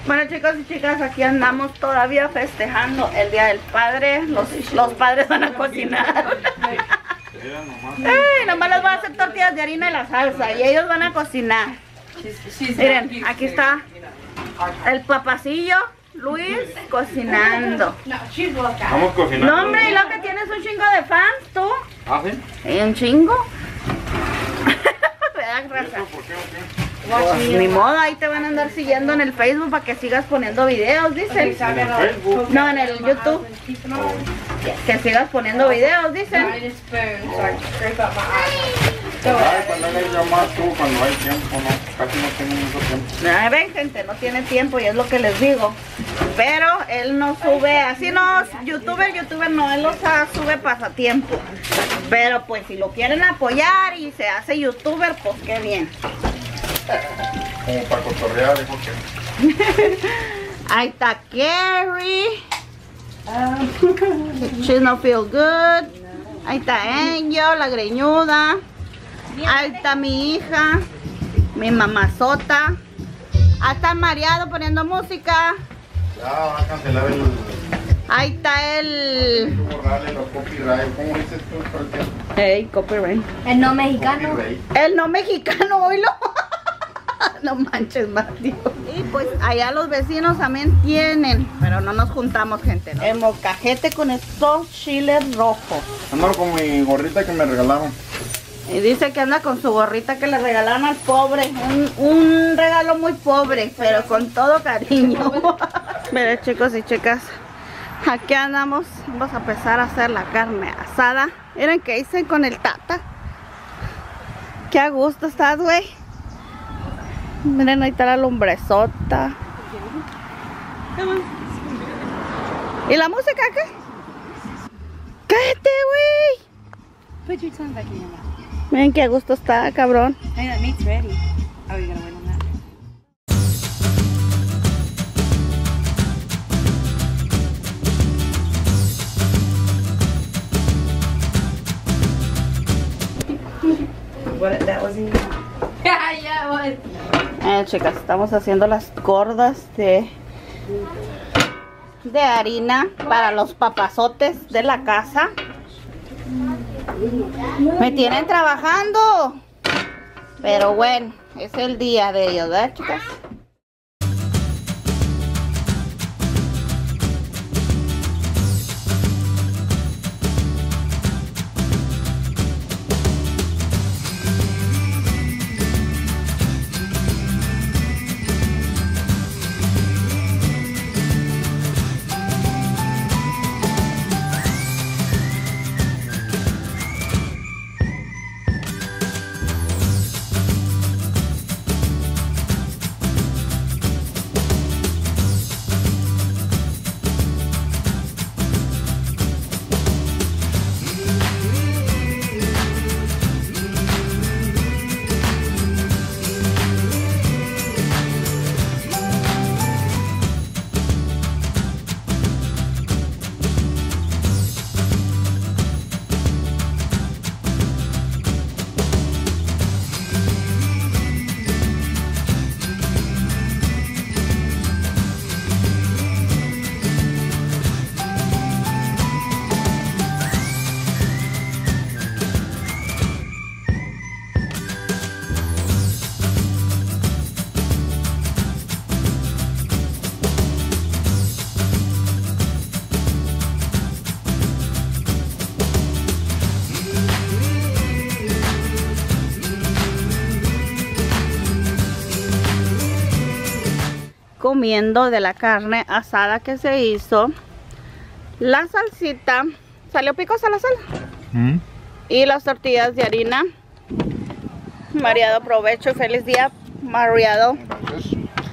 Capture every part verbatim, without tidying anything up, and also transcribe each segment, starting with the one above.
Bueno, chicos y chicas, aquí andamos todavía festejando el Día del Padre. Los, los padres van a cocinar. Ay, nomás les voy a hacer tortillas de harina y la salsa y ellos van a cocinar. Miren, aquí está el papacillo Luis cocinando. Vamos cocinando. No, hombre, y lo que tienes un chingo de fans, tú. ¿Ah, sí? ¿Y un chingo? ¿Verdad, raza? ¿Por qué o qué? Pues, ni modo, ahí te van a andar siguiendo en el Facebook para que sigas poniendo videos, dicen. ¿En el Facebook? No, en el YouTube. Que sigas poniendo videos, dicen. Ay, cuando hay yo más tú, cuando hay tiempo, no, casi no tengo mucho tiempo. Ay, ven, gente, no tiene tiempo y es lo que les digo. Pero él no sube, así no, youtuber, youtuber no, él los sube pasatiempo. Pero pues si lo quieren apoyar y se hace youtuber, pues qué bien. Como para cotorrear, dijo que. Ahí está Carrie. She no feel good. Ahí está Angel, la greñuda. Ahí está mi hija, mi mamazota. Ahí está el mareado poniendo música. Ya va a cancelar el. Ahí está el. Borrarle los copyright. ¿Cómo dices tú por el tiempo? Hey, copyright. El no mexicano. Copyright. El no mexicano, oílo. No manches, Mateo. Y pues allá los vecinos también tienen, pero no nos juntamos, gente, ¿no? El molcajete con estos chiles rojos. Ando con mi gorrita que me regalaron. Y dice que anda con su gorrita que le regalaron al pobre. Un, un regalo muy pobre, pero con todo cariño. Miren, chicos y chicas, aquí andamos. Vamos a empezar a hacer la carne asada. Miren qué hice con el Tata. Qué a gusto estás, güey. Miren, ahí está la lumbrezota. ¿Y la música qué? ¡Cállate, güey! Put your tongue back in your mouth. Miren qué a gusto está, cabrón. Hey, that meat's ready. Oh, you gotta wait on that. What? That was in. Yeah, yeah, it was. Eh, chicas, estamos haciendo las gordas de de harina para los papazotes de la casa. Me tienen trabajando, pero bueno, es el día de ellos, ¿verdad, chicas? Comiendo de la carne asada que se hizo. La salsita. ¿Salió picosa la sal? ¿Mm? Y las tortillas de harina. Mariado, provecho y feliz día, Mariado. Gracias.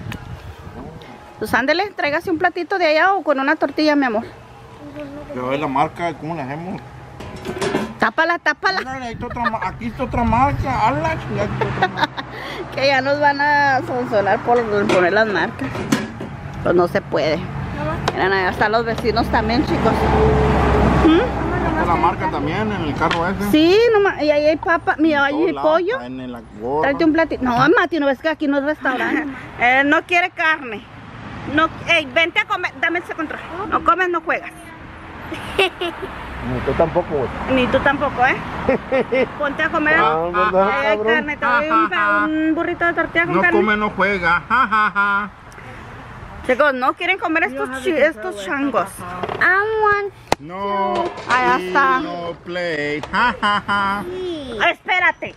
Pues ándele, tráigase un platito de allá o con una tortilla, mi amor. Yo veo la marca, ¿cómo la hacemos? Tápala, tápala. Mira, ahí está otra ma- aquí está otra marca. Ala, chingada, aquí está otra marca. Que ya nos van a sancionar por poner las marcas. Pues no se puede. Miren, allá están los vecinos también, chicos. ¿Mm? Está la marca también en el carro ese. Sí, nomás, y ahí hay papa, mira, ahí hay pollo. En el gorro. Tráete un platito. No, Mati, no ves que aquí no es restaurante. Él no quiere carne. No, ey, vente a comer, dame ese control. No comes, no juegas. Ni tú tampoco, güey. Ni tú tampoco, ¿eh? Ponte a comer. Ah, ¿verdad, Ay, cabrón? carne, te doy un, pa- un burrito de tortilla con No carne. come, no juega. Ja, ja, ja. Chicos, no quieren comer estos, chi- estos changos. I want. No. Ahí está. No play. Ja, ja, ja. Espérate.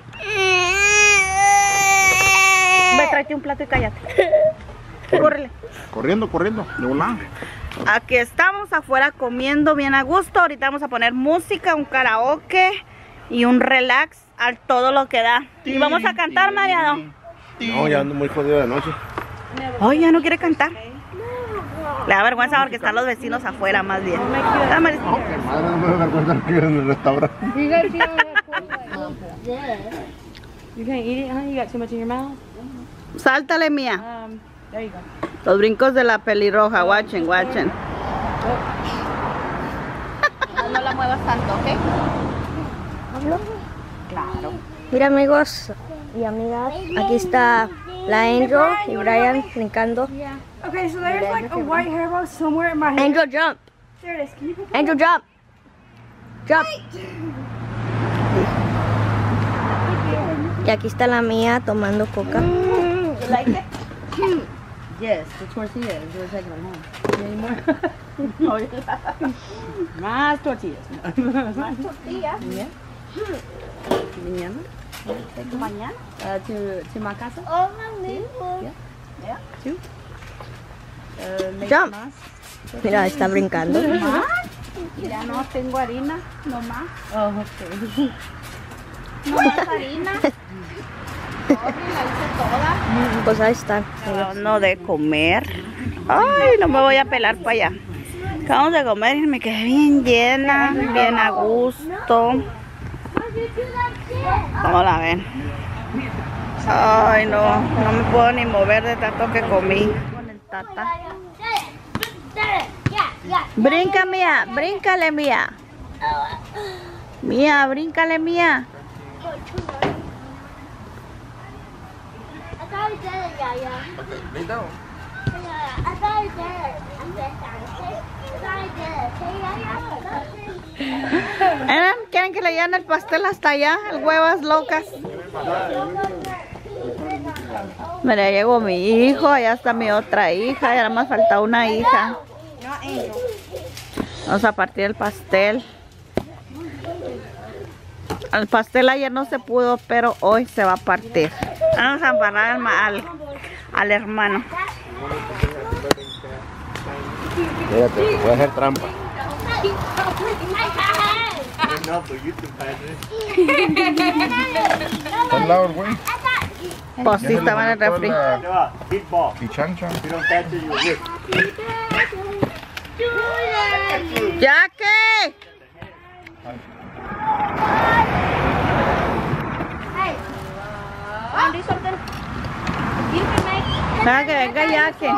Ve, tráete un plato y cállate. Córrele. Corriendo, corriendo. De volada. Aquí estamos afuera comiendo bien a gusto. Ahorita vamos a poner música, un karaoke y un relax a todo lo que da. Y vamos a cantar, Mariano. No, ya ando muy jodido de noche. Ay, ya no quiere cantar. Le da vergüenza porque están los vecinos afuera, más bien. Dame el- Madre, no me da vergüenza que en el restaurante. You guys see how You can't eat it, huh? You got too much in your mouth? Sáltale, mía. Um, there you go. Los brincos de la pelirroja. Watchen, watchen. No la muevas tanto, ¿ok? Claro. Mira, amigos y amigas, aquí está la Angel y Brian brincando. Okay, so there's like a white hairball somewhere in my hair. Angel, jump. There it is. Can you put Angel, jump. Jump. Y aquí está la mía tomando coca. You like it? Yes, the tortillas. We're taking them home. Any more? Más tortillas. Más tortillas. Yeah. Mañana. Mañana. Uh, to, to my casa. Oh, mami. Yeah. Two. Uh, make Jump. más. Mira, está brincando. ¿Más? Ya no tengo harina, no más. Oh, okay. No más harina. Sorry, la hice toda. Pues ahí están. No de comer. Ay, no me voy a pelar para allá. Acabamos de comer y me quedé bien llena, bien a gusto. ¿Cómo la ven? Ay, no, no me puedo ni mover de tanto que comí. Con el tata. Brinca, Mía, bríncale, Mía. Mía, bríncale, Mía. ¿Eh? ¿Quieren que le lleven el pastel hasta allá? El huevas locas. Mira, llegó mi hijo, allá está mi otra hija, ya nada más falta una hija. Vamos a partir el pastel. El pastel ayer no se pudo, pero hoy se va a partir. Vamos a embarrar al, al, al hermano. Fíjate, voy a hacer trampa. Al lado, güey. Pues sí, estaba en el refri. Y chancha. ¡Jackie! Venga, que venga Jackie.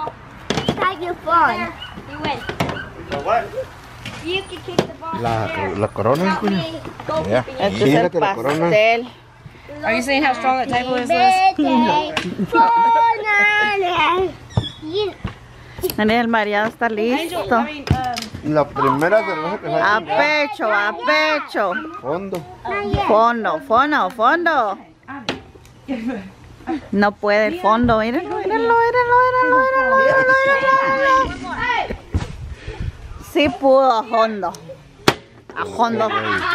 La, la corona, coño. Ya. Este es el Fíjate la corona. pastel. Are you seeing how strong that table is, Liz? Nene, el mareado está listo. I mean, um, La primera cerveza que A sale. pecho, a pecho. Fondo. Fondo, fondo, fondo. No puede el fondo. Mírenlo, mírenlo, mírenlo, mírenlo, mírenlo, mírenlo, mírenlo. Sí pudo, a fondo. A fondo.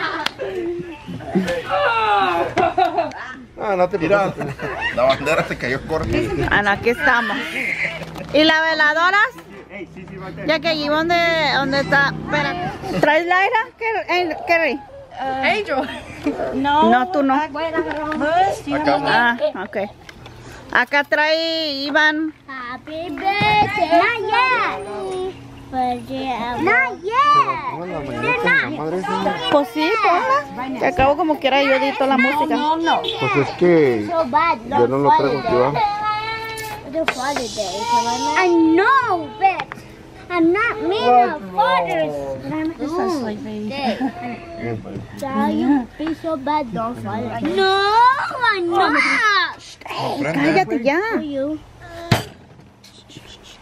Ah, no te Mira, preocupes. la bandera se cayó corta. Bueno, aquí estamos. ¿Y las veladoras? Ya que allí donde, donde está. Espera. ¿Traes la aire? ¿Qué, Kerry? Angel. No. No, tú no. Liz, do you have Ah, ok. Acá trae Iván. Happy birthday. Not yet. Not yet. Ponga la mañanita de la madre esa. Pues sí, ponla. Que acabo como quiera yo edito la música. Pues es que So bad. yo no lo traigo aquí, va. The Father's Day. I know, but I'm not made of fathers. But I'm so sleepy? So you be so bad, don't father. No, I'm not. Cállate ya. You.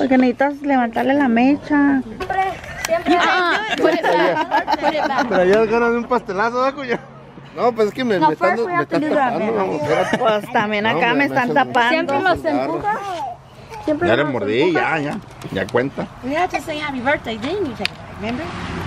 Porque necesitas levantarle la mecha. Siempre. Ah, Pero ya ganas de un pastelazo, ¿verdad, cuñado? No, pues es que me, No, me están, first we me have to están do that, tapando, man. vamos, espérate. pues también acá No, me me- están me- tapando. Siempre los empuja. Siempre Ya le los mordí, empuja. ya, ya. Ya cuenta. You have to say happy birthday, then you take it back, remember?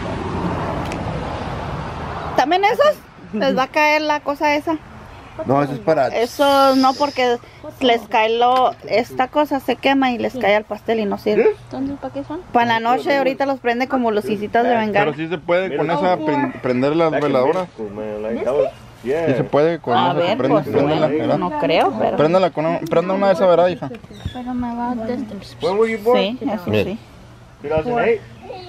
¿También esos? Les va a caer la cosa esa. No, eso es para... Eso no, porque les cae lo... Esta cosa se quema y les cae al pastel y no sirve. Entonces, ¿para qué son? Para la noche ahorita los prende como lucecitas de Pero bengala. sí se puede con esa pren- prender las veladoras. Sí se puede con A esa. ver, Prende, pues préndela, ¿verdad? no creo, pero... Préndela con una, prenda una de esas, ¿verdad, hija? Pero me va a distance. When were you born? Sí, eso sí. two thousand eight?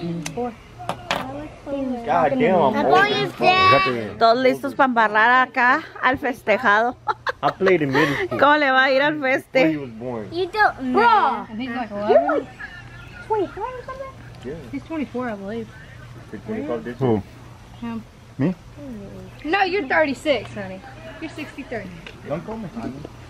God damn, I'm I'm old. going to Fíjate, Todos listos para embarrar acá al festejado. I played in middle school. ¿Cómo le va a ir al When he feste? was born. You don't know. He's like eleven. twenty-five or something? He's twenty-four, I believe. twenty-five this Who? Him. Me? No, you're thirty-six, honey. You're sixty-three. Don't call me.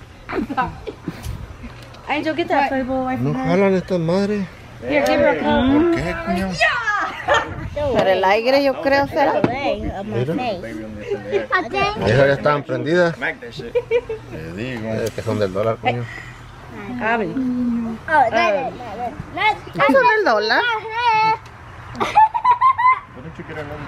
Angel, get that food bowl away no from her. jalan estas madres. Here, give her a cup. ¿Por qué, cuñado? Pero el aire yo creo será. Mira, I think. esas ya estaban prendidas. Te digo. Eh, que son del dólar, coño. Abby. Oh, that is, that is, that's, ¿Eso es el dólar? Why don't you get another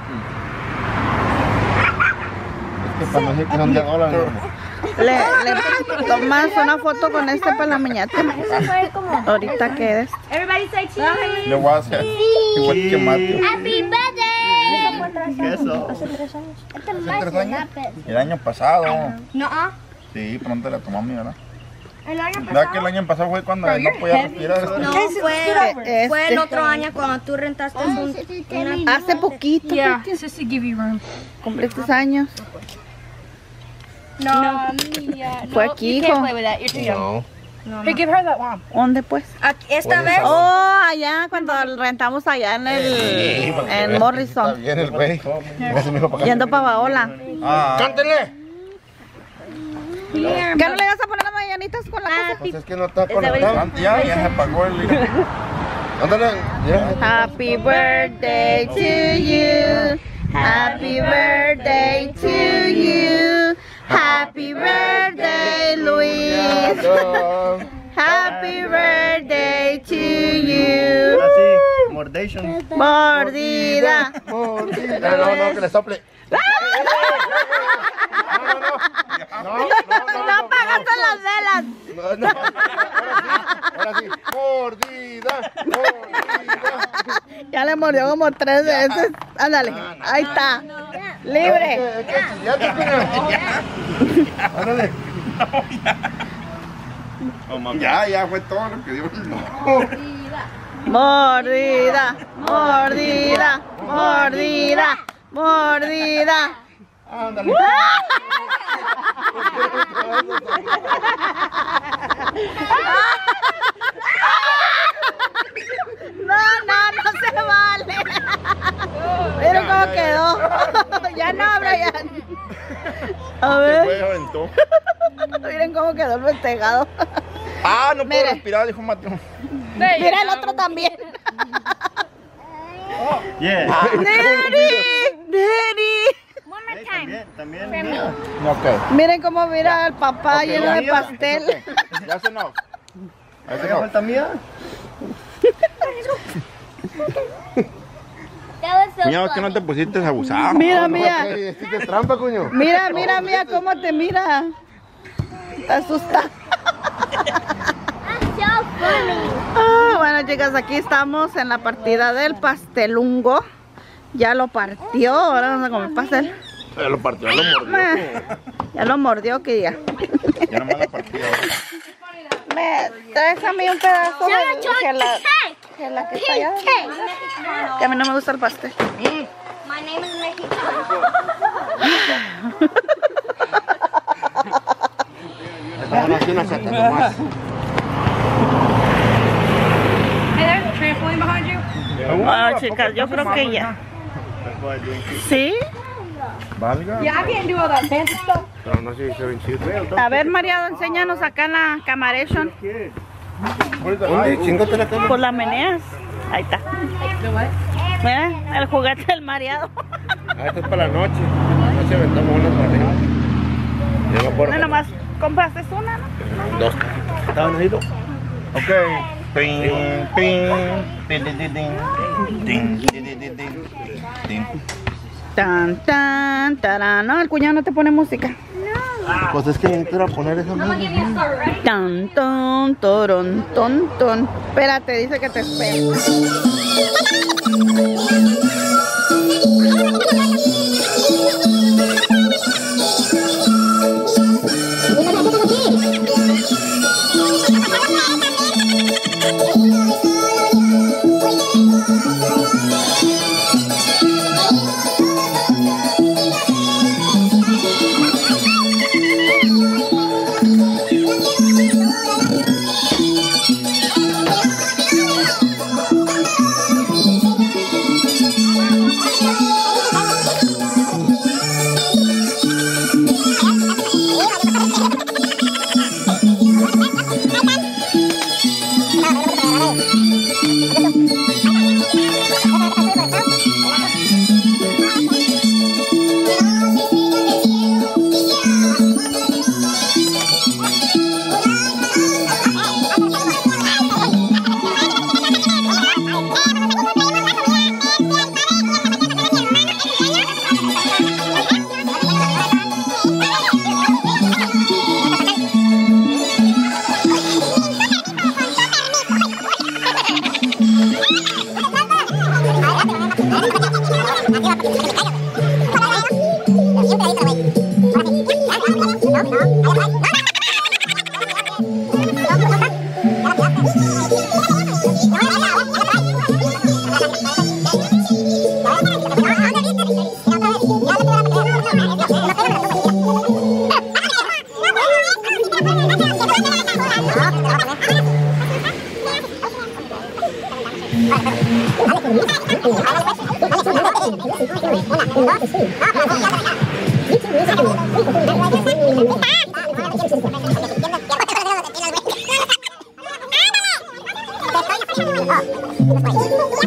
two? Es que para no decir que son de dólar, no. Le, le tomas una foto con este para la mañana. Ahorita quedes. Everybody say cheese. Le voy a hacer igual que Mateo. Happy birthday. ¿Qué es eso? Este ¿Hace más tres de años? lápiz. El año pasado. No, Sí, pronto la tomamos, ¿verdad? el año ¿Verdad que el año pasado fue cuando no podía respirar? No, fue, Este. fue el otro año cuando tú rentaste un, una... Hace poquito. Yeah, just to give you room. Cumpliste años. No, Mia. Fue no, aquí, you can't hijo. play with that. You're too young. No. Hey, give her that one. ¿Dónde pues? Aquí- Esta vez, Oh, allá cuando rentamos allá en el en Está Morrison. bien el güey. Ese me dijo para acá. Yendo para Baola. Ah, ¡Cántele! ¿Qué no le vas a poner las mañanitas con la cosa? Pues es que no está conectado. ya, ya se apagó el... Ándale, ya. Happy birthday to you. Happy birthday to you. Happy birthday, Luis. Happy birthday to you. Así, mordation. Mordida. Mordida. No, no, no, que le sople. No, no, no. No, no, no. No apagaste las velas. No, no. Ahora sí. Ahora sí. Mordida. Mordida. Ya le mordió como tres veces. Ándale, ahí está. Libre. Es que- es que ya te pega. Ándale. Ya, ya fue todo lo que dio. Mordida, mordida, mordida, mordida. Ándale. No, no, no se vale. Miren cómo quedó. Ya no, Brian. A ver, Fue, aventó. miren cómo quedó el festejado. Ah, no puedo Mire. respirar, dijo Mateo. Mira el otro también. Yeah. Daddy, Daddy. One more Hey, time. también, también. Ok. Miren cómo mira al papá Ok, lleno ya, de ya. pastel. Ya se no. Ahí se ¿Qué no. falta mía? That was so Cuñado, es que no funny. te pusiste abusado. Mira, No, mira. que hiciste trampa, coño. Mira, mira, mira cómo te mira. Te asusta. That's so funny. Ah, bueno, chicas, aquí estamos en la partida del pastelungo. Ya lo partió, ahora vamos a comer pastel. Ya lo partió, lo mordió. Eh, Ya lo mordió, que diga. Ya nomás la partió. Me traes a mí un pedazo de Chocolate que la, cake. que la que está allá. Cake. Que a mí no me gusta el pastel. My name is Mexicano. Vámonos así una chata nomás. Hey, there's a trampoline behind you. Ah, chicas, yo creo que ya. ¿Sí? Valga. Yeah, I can't do all that fancy stuff. Pero no sé si se ven chido. A ver, Mariado, enséñanos acá en la Camaration. ¿Dónde? Chingate la cama. Por las meneas. Ahí está. Mira, el juguete del mareado. Ah, esto es para la noche. La noche aventamos unas para arriba. Yo me acuerdo. No, nomás compraste una, ¿no? Dos. ¿Estaban ahí dos? Ok. Ping, ping, ping, ding, ding, ding, ding, ding, ding, ding, ding, ding. Tan, tan, tarán. No, el cuñado no te pone música. Pues es que necesito poner esa música. Tan, ton, toron, ton, ton. Espérate, dice que te espero. Oh,